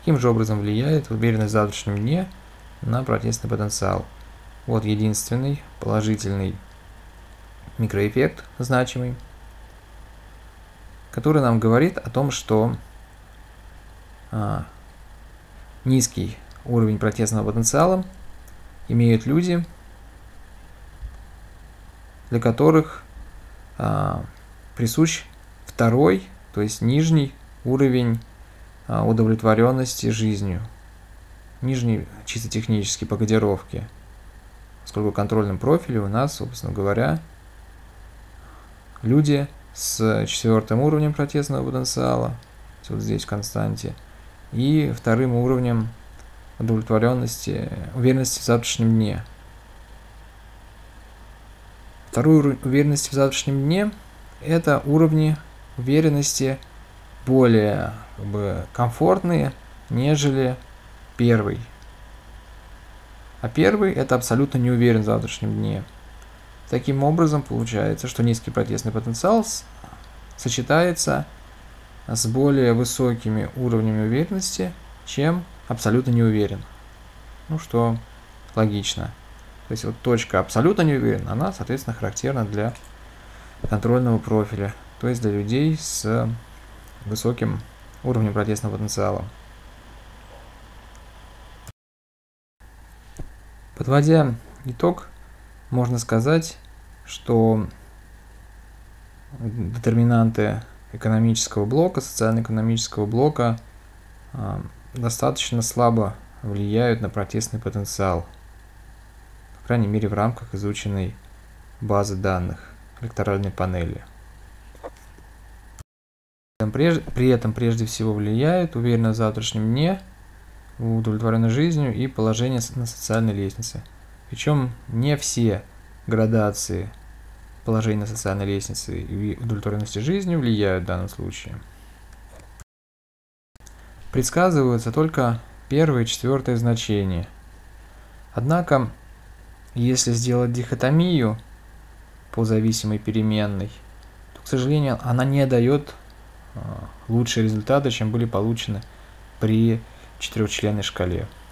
Каким же образом влияет уверенность в завтрашнем дне на протестный потенциал? Вот единственный положительный микроэффект значимый, который нам говорит о том, что низкий уровень протестного потенциала имеют люди, для которых присущ второй, то есть нижний уровень удовлетворенности жизнью, нижний чисто технически по кодировке, поскольку в контрольном профиле у нас, собственно говоря, люди с 4-м уровнем протестного потенциала, вот здесь в константе, и 2-м уровнем удовлетворенности, уверенности в завтрашнем дне. Второй уровень уверенности в завтрашнем дне – это уровни уверенности более комфортные, нежели первый. А первый – это абсолютно не уверен в завтрашнем дне. Таким образом, получается, что низкий протестный потенциал сочетается с более высокими уровнями уверенности, чем абсолютно не уверен. Ну, что логично. То есть вот точка абсолютно не уверен, она, соответственно, характерна для контрольного профиля, то есть для людей с высоким уровнем протестного потенциала. Подводя итог, можно сказать, что детерминанты экономического блока, социально-экономического блока достаточно слабо влияют на протестный потенциал, по крайней мере в рамках изученной базы данных электоральной панели. При этом прежде всего влияют уверенность в завтрашнем дне, удовлетворенность жизнью и положение на социальной лестнице. Причем не все градации положения на социальной лестнице и удовлетворенности жизнью влияют в данном случае. Предсказываются только 1 и 4 значения. Однако, если сделать дихотомию по зависимой переменной, то, к сожалению, она не дает лучшие результаты, чем были получены при 4-членной шкале.